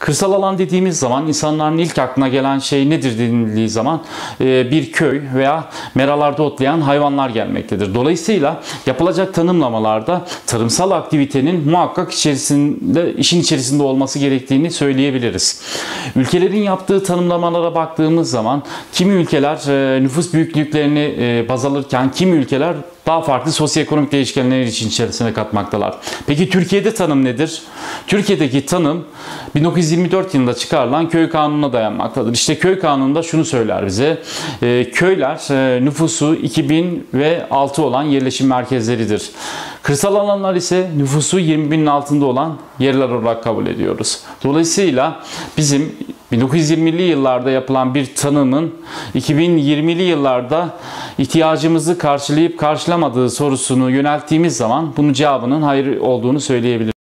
Kırsal alan dediğimiz zaman insanların ilk aklına gelen şey nedir denildiği zaman bir köy veya meralarda otlayan hayvanlar gelmektedir. Dolayısıyla yapılacak tanımlamalarda tarımsal aktivitenin muhakkak işin içerisinde olması gerektiğini söyleyebiliriz. Ülkelerin yaptığı tanımlamalara baktığımız zaman kimi ülkeler nüfus büyüklüklerini baz alırken kimi ülkeler daha farklı sosyoekonomik değişkenler için içerisine katmaktalar. Peki Türkiye'de tanım nedir? Türkiye'deki tanım 1924 yılında çıkarılan köy kanununa dayanmaktadır. İşte köy kanununda şunu söyler bize. Köyler nüfusu 2006 olan yerleşim merkezleridir. Kırsal alanlar ise nüfusu 20 binin altında olan yerler olarak kabul ediyoruz. Dolayısıyla bizim 1920'li yıllarda yapılan bir tanımın 2020'li yıllarda ihtiyacımızı karşılayıp karşılamadığı sorusunu yönelttiğimiz zaman bunun cevabının hayır olduğunu söyleyebiliriz.